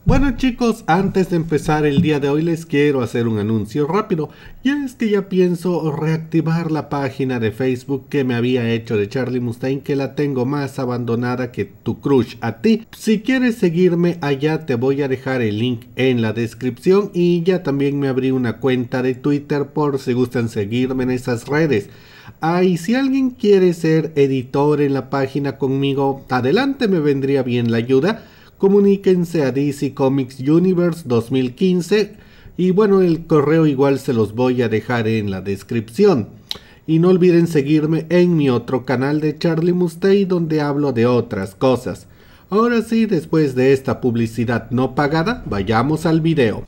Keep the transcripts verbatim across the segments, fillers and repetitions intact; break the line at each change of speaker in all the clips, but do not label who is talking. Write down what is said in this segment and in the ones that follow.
Bueno chicos, antes de empezar el día de hoy les quiero hacer un anuncio rápido, y es que ya pienso reactivar la página de Facebook que me había hecho de Charlie Mustaine, que la tengo más abandonada que tu crush a ti. Si quieres seguirme allá te voy a dejar el link en la descripción, y ya también me abrí una cuenta de Twitter por si gustan seguirme en esas redes. Ah, y si alguien quiere ser editor en la página conmigo, adelante, me vendría bien la ayuda. Comuníquense a D C Comics Universe dos mil quince y bueno, el correo igual se los voy a dejar en la descripción. Y no olviden seguirme en mi otro canal de Charlie Mustaine, donde hablo de otras cosas. Ahora sí, después de esta publicidad no pagada, vayamos al video.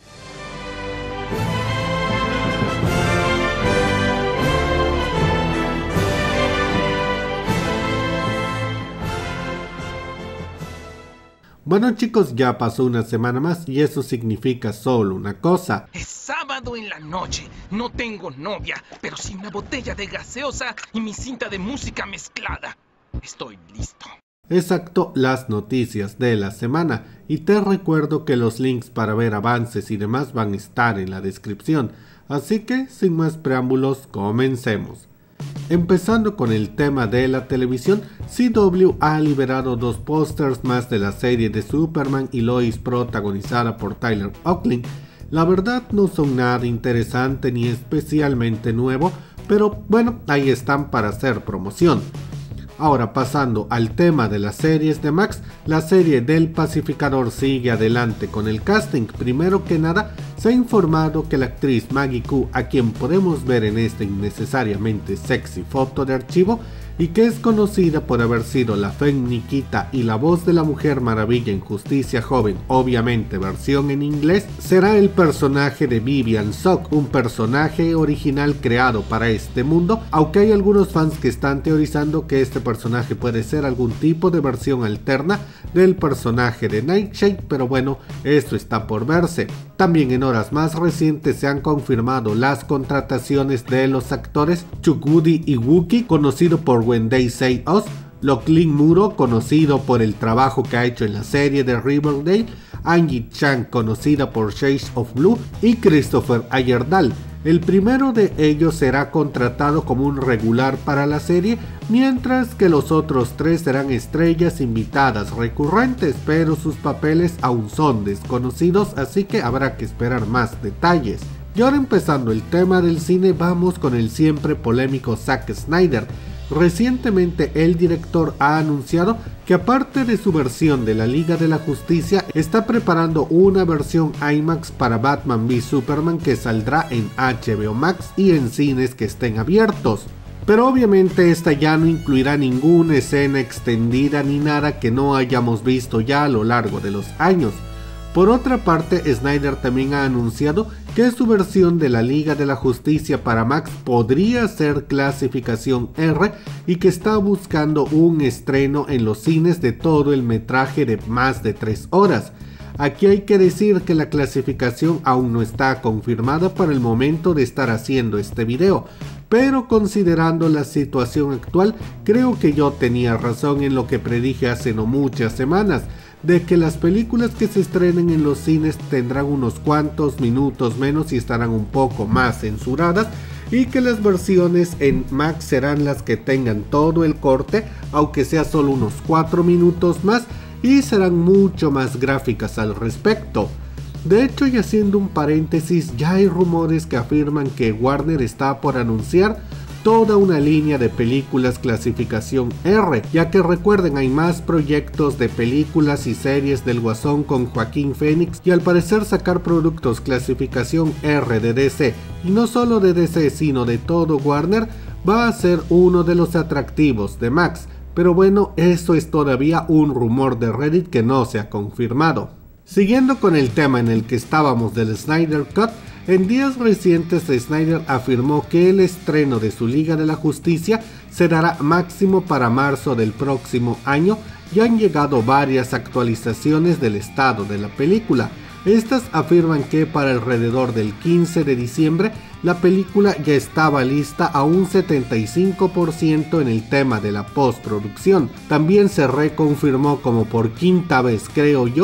Bueno chicos, ya pasó una semana más y eso significa solo una cosa.
Es sábado en la noche, no tengo novia, pero sí una botella de gaseosa y mi cinta de música mezclada. Estoy listo.
Exacto, las noticias de la semana. Y te recuerdo que los links para ver avances y demás van a estar en la descripción. Así que, sin más preámbulos, comencemos. Empezando con el tema de la televisión, C W ha liberado dos pósters más de la serie de Superman y Lois protagonizada por Tyler Hoechlin. La verdad no son nada interesante ni especialmente nuevo, pero bueno, ahí están para hacer promoción. Ahora pasando al tema de las series de Max, la serie del Pacificador sigue adelante con el casting. Primero que nada, se ha informado que la actriz Maggie Q, a quien podemos ver en esta innecesariamente sexy foto de archivo, y que es conocida por haber sido la Femme Nikita y la voz de la Mujer Maravilla en Justicia Joven, obviamente versión en inglés, será el personaje de Vivian Sock, un personaje original creado para este mundo, aunque hay algunos fans que están teorizando que este personaje puede ser algún tipo de versión alterna del personaje de Nightshade, pero bueno, esto está por verse. También en horas más recientes se han confirmado las contrataciones de los actores Chukwudi Iwuki, conocido por When They Say Us, Lachlan Muro, conocido por el trabajo que ha hecho en la serie de Riverdale, Angie Chan, conocida por Shades of Blue, y Christopher Ayerdal. El primero de ellos será contratado como un regular para la serie, mientras que los otros tres serán estrellas invitadas recurrentes, pero sus papeles aún son desconocidos, así que habrá que esperar más detalles. Y ahora, empezando el tema del cine, vamos con el siempre polémico Zack Snyder. Recientemente el director ha anunciado que aparte de su versión de la Liga de la Justicia, está preparando una versión IMAX para Batman v Superman que saldrá en H B O Max y en cines que estén abiertos. Pero obviamente esta ya no incluirá ninguna escena extendida ni nada que no hayamos visto ya a lo largo de los años. Por otra parte, Snyder también ha anunciado que su versión de la Liga de la Justicia para Max podría ser clasificación R y que está buscando un estreno en los cines de todo el metraje de más de tres horas. Aquí hay que decir que la clasificación aún no está confirmada para el momento de estar haciendo este video, pero considerando la situación actual, creo que yo tenía razón en lo que predije hace no muchas semanas, de que las películas que se estrenen en los cines tendrán unos cuantos minutos menos y estarán un poco más censuradas, y que las versiones en Max serán las que tengan todo el corte, aunque sea solo unos cuatro minutos más, y serán mucho más gráficas al respecto. De hecho, y haciendo un paréntesis, ya hay rumores que afirman que Warner está por anunciar toda una línea de películas clasificación R, ya que recuerden, hay más proyectos de películas y series del Guasón con Joaquín Phoenix, y al parecer sacar productos clasificación R de D C, y no solo de D C sino de todo Warner, va a ser uno de los atractivos de Max. Pero bueno, eso es todavía un rumor de Reddit que no se ha confirmado. Siguiendo con el tema en el que estábamos del Snyder Cut, en días recientes Snyder afirmó que el estreno de su Liga de la Justicia se dará máximo para marzo del próximo año, y han llegado varias actualizaciones del estado de la película. Estas afirman que para alrededor del quince de diciembre la película ya estaba lista a un setenta y cinco por ciento en el tema de la postproducción. También se reconfirmó, como por quinta vez creo yo,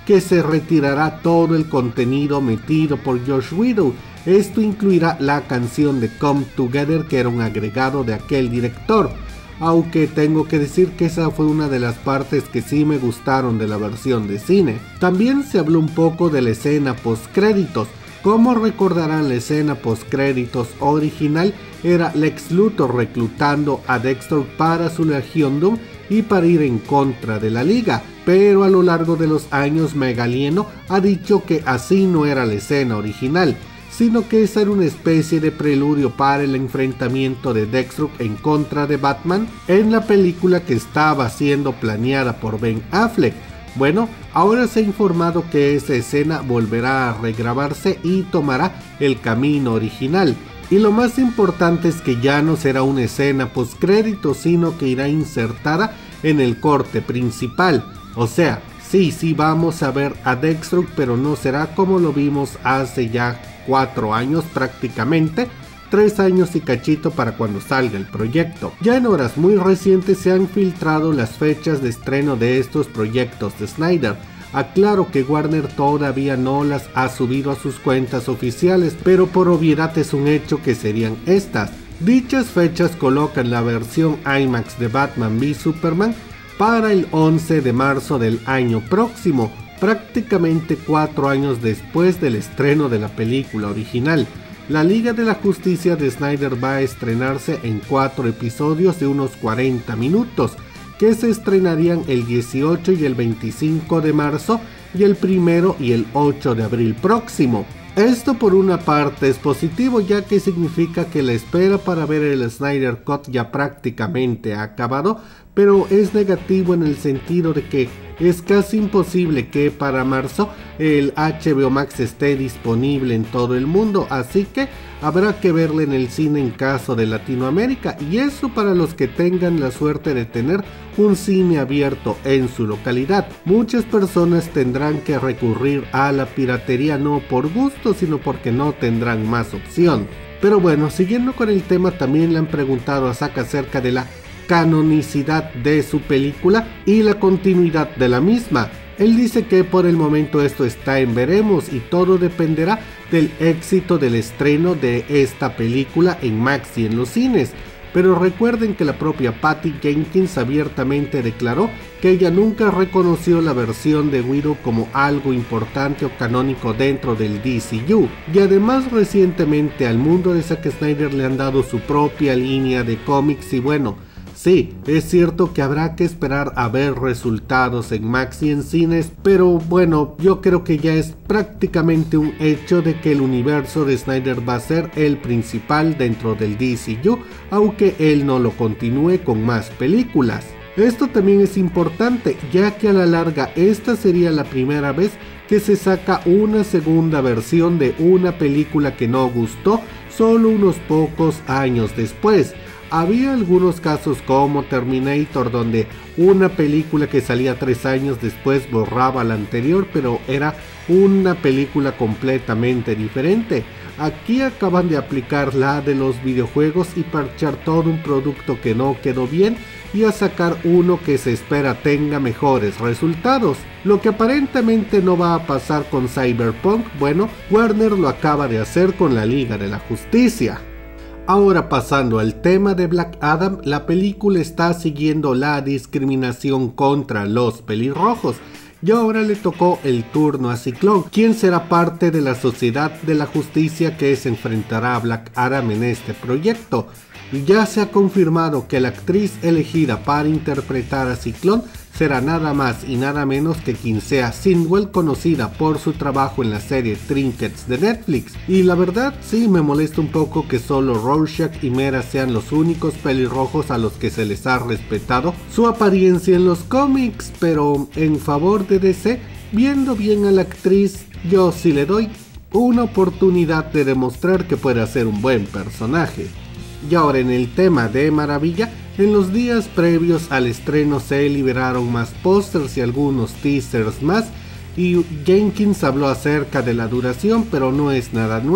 que se retirará todo el contenido metido por Joss Whedon. Esto incluirá la canción de Come Together, que era un agregado de aquel director, aunque tengo que decir que esa fue una de las partes que sí me gustaron de la versión de cine. También se habló un poco de la escena postcréditos. Como recordarán, la escena postcréditos original era Lex Luthor reclutando a Deathstroke para su Legión Doom y para ir en contra de la Liga, pero a lo largo de los años Megalieno ha dicho que así no era la escena original, sino que esa era una especie de preludio para el enfrentamiento de Deathstroke en contra de Batman en la película que estaba siendo planeada por Ben Affleck. Bueno, ahora se ha informado que esa escena volverá a regrabarse y tomará el camino original. Y lo más importante es que ya no será una escena postcrédito, sino que irá insertada en el corte principal. O sea, sí, sí vamos a ver a Deathstroke, pero no será como lo vimos hace ya cuatro años prácticamente, tres años y cachito para cuando salga el proyecto. Ya en horas muy recientes se han filtrado las fechas de estreno de estos proyectos de Snyder. Aclaro que Warner todavía no las ha subido a sus cuentas oficiales, pero por obviedad es un hecho que serían estas. Dichas fechas colocan la versión IMAX de Batman v Superman para el once de marzo del año próximo, prácticamente cuatro años después del estreno de la película original. La Liga de la Justicia de Snyder va a estrenarse en cuatro episodios de unos cuarenta minutos, que se estrenarían el dieciocho y el veinticinco de marzo y el primero y el ocho de abril próximo. Esto por una parte es positivo, ya que significa que la espera para ver el Snyder Cut ya prácticamente ha acabado, pero es negativo en el sentido de que es casi imposible que para marzo el H B O Max esté disponible en todo el mundo, así que habrá que verle en el cine en caso de Latinoamérica, y eso para los que tengan la suerte de tener un cine abierto en su localidad. Muchas personas tendrán que recurrir a la piratería no por gusto, sino porque no tendrán más opción. Pero bueno, siguiendo con el tema, también le han preguntado a Zack acerca de la canonicidad de su película y la continuidad de la misma. Él dice que por el momento esto está en veremos y todo dependerá del éxito del estreno de esta película en Max y en los cines. Pero recuerden que la propia Patty Jenkins abiertamente declaró que ella nunca reconoció la versión de Whedon como algo importante o canónico dentro del D C U. Y además recientemente al mundo de Zack Snyder le han dado su propia línea de cómics y bueno, sí, es cierto que habrá que esperar a ver resultados en Max y en cines, pero bueno, yo creo que ya es prácticamente un hecho de que el universo de Snyder va a ser el principal dentro del D C U, aunque él no lo continúe con más películas. Esto también es importante, ya que a la larga esta sería la primera vez que se saca una segunda versión de una película que no gustó solo unos pocos años después. Había algunos casos como Terminator, donde una película que salía tres años después borraba la anterior, pero era una película completamente diferente. Aquí acaban de aplicar la de los videojuegos y parchar todo un producto que no quedó bien y a sacar uno que se espera tenga mejores resultados. Lo que aparentemente no va a pasar con Cyberpunk, bueno, Warner lo acaba de hacer con la Liga de la Justicia. Ahora pasando al tema de Black Adam, la película está siguiendo la discriminación contra los pelirrojos y ahora le tocó el turno a Ciclón, quien será parte de la Sociedad de la Justicia que se enfrentará a Black Adam en este proyecto. Y ya se ha confirmado que la actriz elegida para interpretar a Ciclón será nada más y nada menos que Kinsea Sitwell, conocida por su trabajo en la serie Trinkets de Netflix. Y la verdad sí me molesta un poco que solo Rorschach y Mera sean los únicos pelirrojos a los que se les ha respetado su apariencia en los cómics, pero en favor de D C, viendo bien a la actriz, yo sí le doy una oportunidad de demostrar que puede hacer un buen personaje. Y ahora en el tema de Maravilla, en los días previos al estreno se liberaron más pósters y algunos teasers más, y Jenkins habló acerca de la duración, pero no es nada nuevo.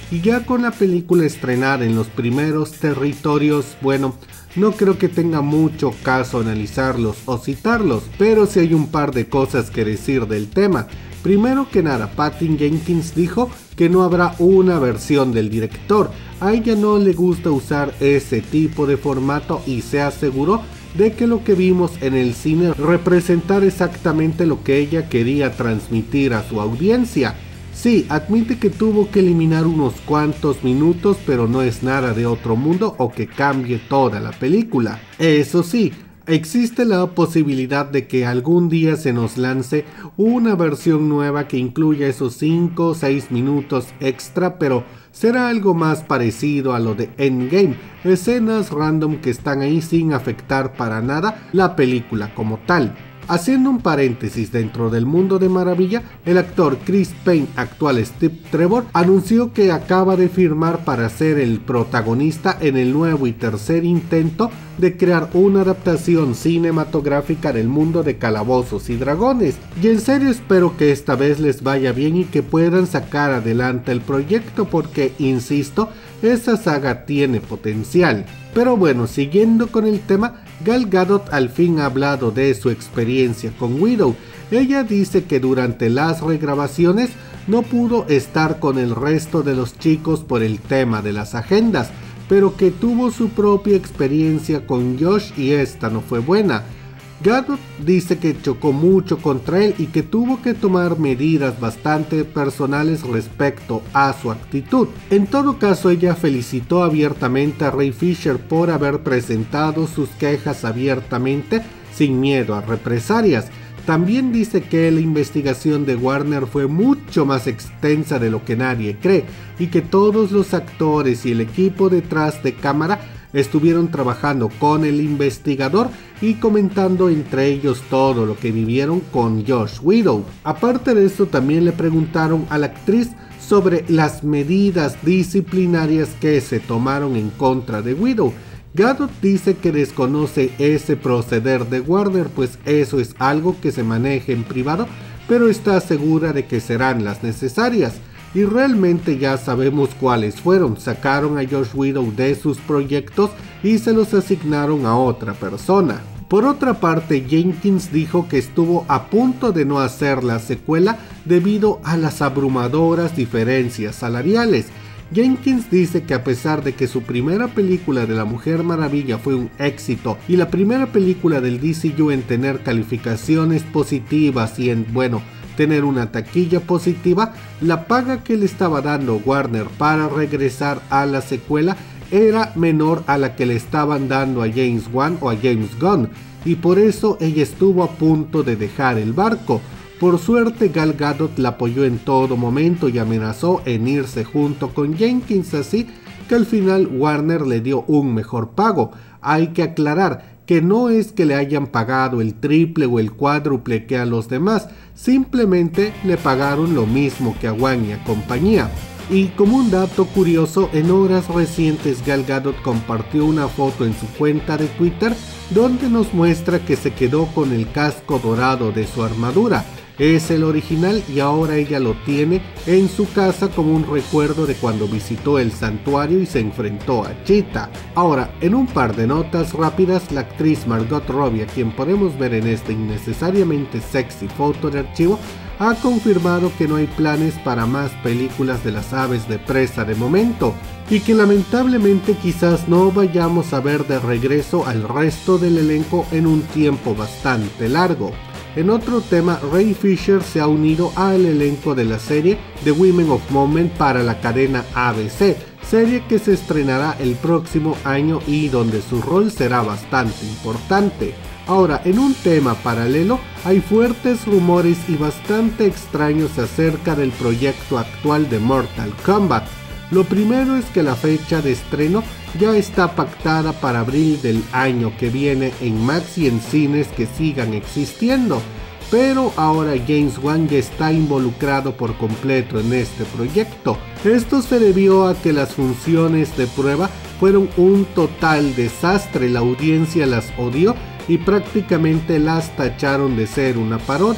y ya con la película estrenada en los primeros territorios, bueno, no creo que tenga mucho caso analizarlos o citarlos, pero sí hay un par de cosas que decir del tema. Primero que nada, Patty Jenkins dijo que no habrá una versión del director. A ella no le gusta usar ese tipo de formato y se aseguró de que lo que vimos en el cine representar exactamente lo que ella quería transmitir a su audiencia. Sí, admite que tuvo que eliminar unos cuantos minutos, pero no es nada de otro mundo o que cambie toda la película. Eso sí, existe la posibilidad de que algún día se nos lance una versión nueva que incluya esos cinco o seis minutos extra, pero será algo más parecido a lo de Endgame, escenas random que están ahí sin afectar para nada la película como tal. Haciendo un paréntesis dentro del mundo de Maravilla, el actor Chris Pine, actual Steve Trevor, anunció que acaba de firmar para ser el protagonista en el nuevo y tercer intento de crear una adaptación cinematográfica del mundo de Calabozos y Dragones. Y en serio espero que esta vez les vaya bien y que puedan sacar adelante el proyecto porque, insisto, esa saga tiene potencial. Pero bueno, siguiendo con el tema, Gal Gadot al fin ha hablado de su experiencia con Widow. Ella dice que durante las regrabaciones no pudo estar con el resto de los chicos por el tema de las agendas, pero que tuvo su propia experiencia con Josh y esta no fue buena. Gadot dice que chocó mucho contra él y que tuvo que tomar medidas bastante personales respecto a su actitud. En todo caso, ella felicitó abiertamente a Ray Fisher por haber presentado sus quejas abiertamente sin miedo a represalias. También dice que la investigación de Warner fue mucho más extensa de lo que nadie cree y que todos los actores y el equipo detrás de cámara estuvieron trabajando con el investigador y comentando entre ellos todo lo que vivieron con Josh Widow. Aparte de eso, también le preguntaron a la actriz sobre las medidas disciplinarias que se tomaron en contra de Widow. Gadot dice que desconoce ese proceder de Warner, pues eso es algo que se maneja en privado, pero está segura de que serán las necesarias. Y realmente ya sabemos cuáles fueron. Sacaron a Josh Widow de sus proyectos y se los asignaron a otra persona. Por otra parte, Jenkins dijo que estuvo a punto de no hacer la secuela debido a las abrumadoras diferencias salariales. Jenkins dice que a pesar de que su primera película de la Mujer Maravilla fue un éxito y la primera película del D C U en tener calificaciones positivas y en, bueno, tener una taquilla positiva, la paga que le estaba dando Warner para regresar a la secuela era menor a la que le estaban dando a James Wan o a James Gunn, y por eso ella estuvo a punto de dejar el barco. Por suerte, Gal Gadot la apoyó en todo momento y amenazó en irse junto con Jenkins, así que al final Warner le dio un mejor pago. Hay que aclarar que no es que le hayan pagado el triple o el cuádruple que a los demás, simplemente le pagaron lo mismo que a Wan y a compañía. Y como un dato curioso, en horas recientes Gal Gadot compartió una foto en su cuenta de Twitter donde nos muestra que se quedó con el casco dorado de su armadura. Es el original y ahora ella lo tiene en su casa como un recuerdo de cuando visitó el santuario y se enfrentó a Cheetah. Ahora, en un par de notas rápidas, la actriz Margot Robbie, a quien podemos ver en esta innecesariamente sexy foto de archivo, ha confirmado que no hay planes para más películas de las aves de presa de momento y que lamentablemente quizás no vayamos a ver de regreso al resto del elenco en un tiempo bastante largo. En otro tema, Ray Fisher se ha unido al elenco de la serie The Women of Moment para la cadena A B C, serie que se estrenará el próximo año y donde su rol será bastante importante. Ahora, en un tema paralelo, hay fuertes rumores y bastante extraños acerca del proyecto actual de Mortal Kombat. Lo primero es que la fecha de estreno ya está pactada para abril del año que viene en Max y en cines que sigan existiendo, pero ahora James Wan ya está involucrado por completo en este proyecto. Esto se debió a que las funciones de prueba fueron un total desastre, la audiencia las odió y prácticamente las tacharon de ser una parodia.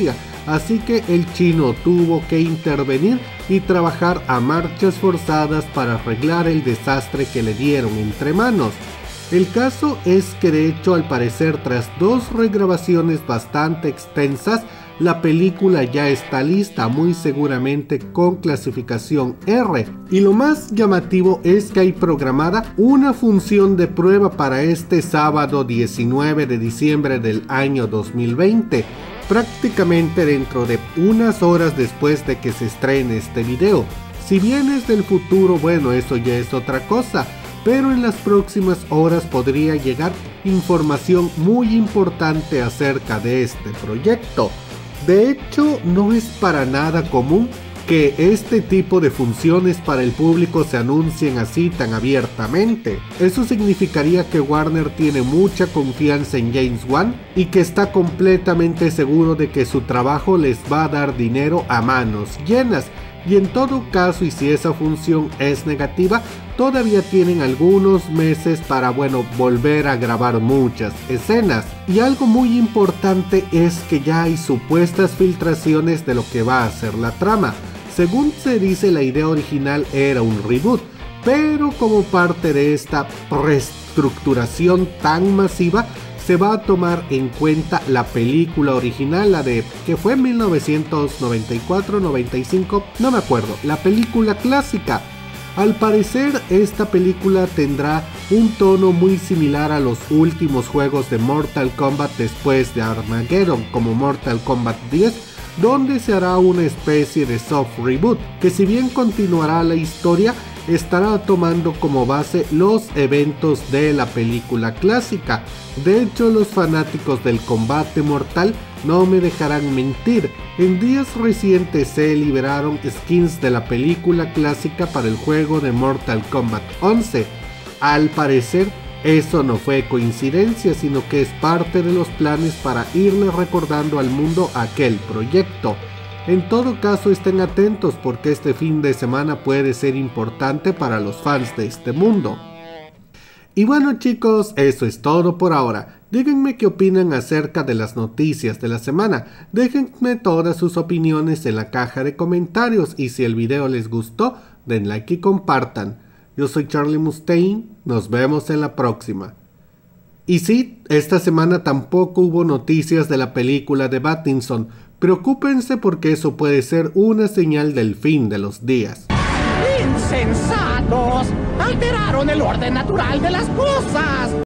así que el chino tuvo que intervenir y trabajar a marchas forzadas para arreglar el desastre que le dieron entre manos. El caso es que de hecho, al parecer, tras dos regrabaciones bastante extensas, la película ya está lista, muy seguramente con clasificación R. Y lo más llamativo es que hay programada una función de prueba para este sábado diecinueve de diciembre del año dos mil veinte, prácticamente dentro de unas horas después de que se estrene este video. Si bien es del futuro, bueno, eso ya es otra cosa, pero en las próximas horas podría llegar información muy importante acerca de este proyecto. De hecho, no es para nada común que este tipo de funciones para el público se anuncien así tan abiertamente. Eso significaría que Warner tiene mucha confianza en James Wan y que está completamente seguro de que su trabajo les va a dar dinero a manos llenas. Y en todo caso, y si esa función es negativa, todavía tienen algunos meses para, bueno, volver a grabar muchas escenas. Y algo muy importante es que ya hay supuestas filtraciones de lo que va a ser la trama. Según se dice, la idea original era un reboot, pero como parte de esta reestructuración tan masiva, se va a tomar en cuenta la película original, la de que fue en mil novecientos noventa y cuatro noventa y cinco, no me acuerdo, la película clásica. Al parecer esta película tendrá un tono muy similar a los últimos juegos de Mortal Kombat después de Armageddon, como Mortal Kombat diez, donde se hará una especie de soft reboot, que si bien continuará la historia, estará tomando como base los eventos de la película clásica. De hecho, los fanáticos del combate mortal no me dejarán mentir. En días recientes se liberaron skins de la película clásica para el juego de Mortal Kombat once. Al parecer, eso no fue coincidencia, sino que es parte de los planes para irle recordando al mundo aquel proyecto. En todo caso, estén atentos porque este fin de semana puede ser importante para los fans de este mundo. Y bueno chicos, eso es todo por ahora. Díganme qué opinan acerca de las noticias de la semana. Déjenme todas sus opiniones en la caja de comentarios y si el video les gustó, den like y compartan. Yo soy Charlie Mustaine, nos vemos en la próxima. Y sí, esta semana tampoco hubo noticias de la película de Pattinson. Preocúpense porque eso puede ser una señal del fin de los días.
¡Insensatos! ¡Alteraron el orden natural de las cosas!